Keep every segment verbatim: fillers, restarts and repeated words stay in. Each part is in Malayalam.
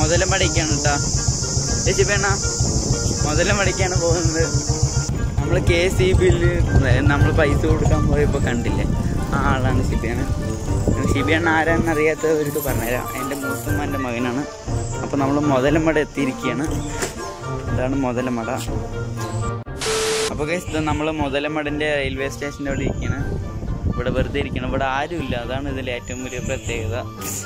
മുതലം മടയ്ക്കാണ് കേട്ടാ ചേച്ചിപ്പേണ്ണ മുതലം മടയ്ക്കാണ് പോകുന്നത്. നമ്മൾ കെ സി ബിയില് നമ്മൾ പൈസ കൊടുക്കാൻ പോയപ്പോൾ കണ്ടില്ലേ, ആ ആളാണ് ഷിബിയാണ്. ഷിബിയാണ് ആരാണെന്ന് അറിയാത്തവർക്ക് പറഞ്ഞുതരാം. എൻ്റെ മൂത്തമ്മൻ്റെ മകനാണ്. അപ്പോൾ നമ്മൾ മുതലമട എത്തിയിരിക്കുകയാണ്. ഇതാണ് മുതലമട. അപ്പോൾ ഗൈസ് നമ്മൾ മുതലമടൻ്റെ റെയിൽവേ സ്റ്റേഷൻ്റെ അവിടെ ഇരിക്കുകയാണ്. ഇവിടെ വെറുതെ ഇരിക്കണം, ഇവിടെ ആരുമില്ല. അതാണ് ഇതിൽ ഏറ്റവും വലിയ പ്രത്യേകത.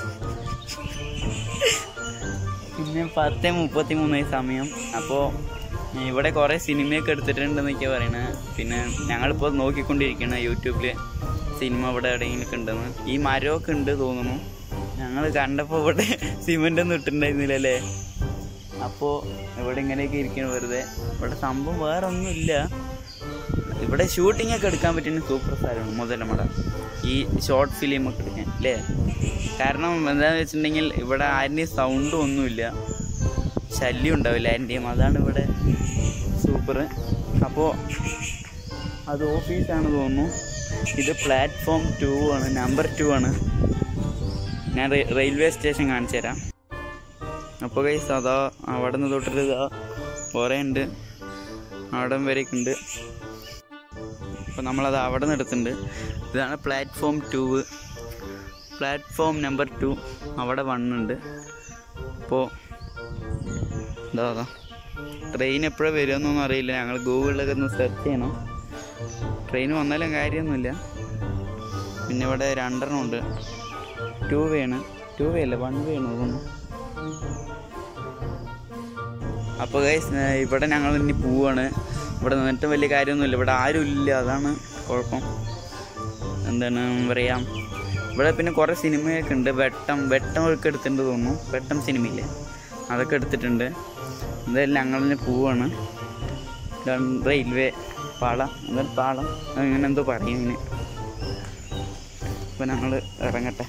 പിന്നെ പത്ത് മുപ്പത്തി മൂന്നായി സമയം. അപ്പോൾ ഇവിടെ കുറേ സിനിമയൊക്കെ എടുത്തിട്ടുണ്ടെന്നൊക്കെ പറയണത്. പിന്നെ ഞങ്ങളിപ്പോൾ നോക്കിക്കൊണ്ടിരിക്കുകയാണ് യൂട്യൂബിൽ സിനിമ ഇവിടെ എവിടെയെങ്കിലും ഉണ്ടെന്ന്. ഈ മരമൊക്കെ ഉണ്ട് തോന്നുന്നു. ഞങ്ങൾ കണ്ടപ്പോൾ ഇവിടെ സിമെൻ്റ് ഒന്നും ഇട്ടിട്ടുണ്ടായിരുന്നില്ലല്ലേ. അപ്പോൾ ഇവിടെ ഇങ്ങനെയൊക്കെ ഇരിക്കണം വെറുതെ. ഇവിടെ സംഭവം വേറെ ഒന്നുമില്ല. ഇവിടെ ഷൂട്ടിംഗ് ഒക്കെ എടുക്കാൻ പറ്റുന്ന സൂപ്പർ സ്ഥലമാണ് മുതലമട. ഈ ഷോർട്ട് ഫിലിമൊക്കെ എടുക്കാൻ അല്ലേ. കാരണം എന്താണെന്ന് വെച്ചിട്ടുണ്ടെങ്കിൽ ഇവിടെ ആരുടെയും സൗണ്ടും ഒന്നുമില്ല, ശല്യം ഉണ്ടാവില്ല ആരുടെയും. അതാണ് ഇവിടെ സൂപ്പർ. അപ്പോൾ അത് ഓഫീസാണ് തോന്നുന്നു. ഇത് പ്ലാറ്റ്ഫോം ടു ആണ്, നമ്പർ ടു ആണ്. ഞാൻ റെയിൽവേ സ്റ്റേഷൻ കാണിച്ചു തരാം. അപ്പോൾ ഗൈസ് അതാ അവിടെ നിന്ന് തൊട്ടിട്ട് ഇതാ കുറേ ഉണ്ട്, അവിടം വരെയൊക്കെ ഉണ്ട്. അപ്പോൾ നമ്മളത് അവിടെ നിന്ന് എടുത്തിട്ടുണ്ട്. ഇതാണ് platform two. Platform number two അവിടെ വണ്ണുണ്ട്. അപ്പോൾ എന്താ അതാ ട്രെയിൻ എപ്പോഴാണ് വരുമെന്നൊന്നും അറിയില്ല. ഞങ്ങൾ ഗൂഗിളിലൊക്കെ ഒന്ന് സെർച്ച് ചെയ്യണം. ട്രെയിൻ വന്നാലും കാര്യമൊന്നുമില്ല. പിന്നെ ഇവിടെ രണ്ടെണ്ണം ഉണ്ട്. ടു വേ ആണ്, ടു വേ അല്ല വൺ വേ ആണ് തോന്നുന്നു. അപ്പോൾ ഗൈസ് ഇവിടെ ഞങ്ങൾ ഇനി പോവാണ്. ഇവിടെ നിന്നിട്ട് വലിയ കാര്യമൊന്നുമില്ല, ഇവിടെ ആരും ഇല്ല, അതാണ് കുഴപ്പം. എന്താണ് പറയാം, ഇവിടെ പിന്നെ കുറേ സിനിമയൊക്കെ ഉണ്ട്. വെട്ടം വെട്ടം ഒക്കെ എടുത്തിട്ടുണ്ട് തോന്നുന്നു. വെട്ടം സിനിമയില്ലേ, അതൊക്കെ എടുത്തിട്ടുണ്ട്. എന്തായാലും ഞങ്ങളിന് പോവാണ്. റെയിൽവേ പാളം, എന്തായാലും പാളം അങ്ങനെ എന്തോ പറയും ഇങ്ങനെ. അപ്പോൾ ഞങ്ങൾ ഇറങ്ങട്ടെ.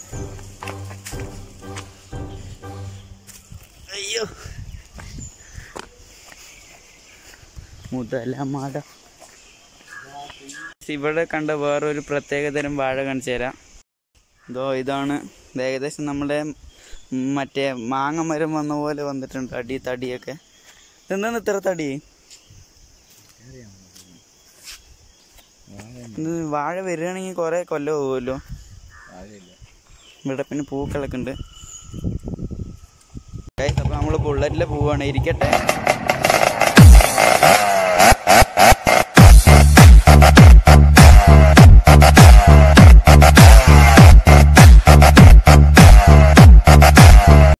അയ്യോ മുതലമട. ഇവിടെ കണ്ട വേറൊരു പ്രത്യേകതരം വാഴ കാണിച്ചു തരാം. ഇതോ ഇതാണ് ഏകദേശം നമ്മുടെ മറ്റേ മാങ്ങ മരം വന്ന പോലെ വന്നിട്ടുണ്ട്. അടി തടിയൊക്കെ എന്താണ് ഇത്ര തടി? വാഴ വരികയാണെങ്കിൽ കുറേ കൊല്ലം പോകുമല്ലോ. ഇവിടെ പിന്നെ പൂക്കളൊക്കെ ഉണ്ട്. അപ്പോൾ നമ്മൾ ബുള്ളറ്റിൽ പോവുകയാണ്. ഇരിക്കട്ടെ.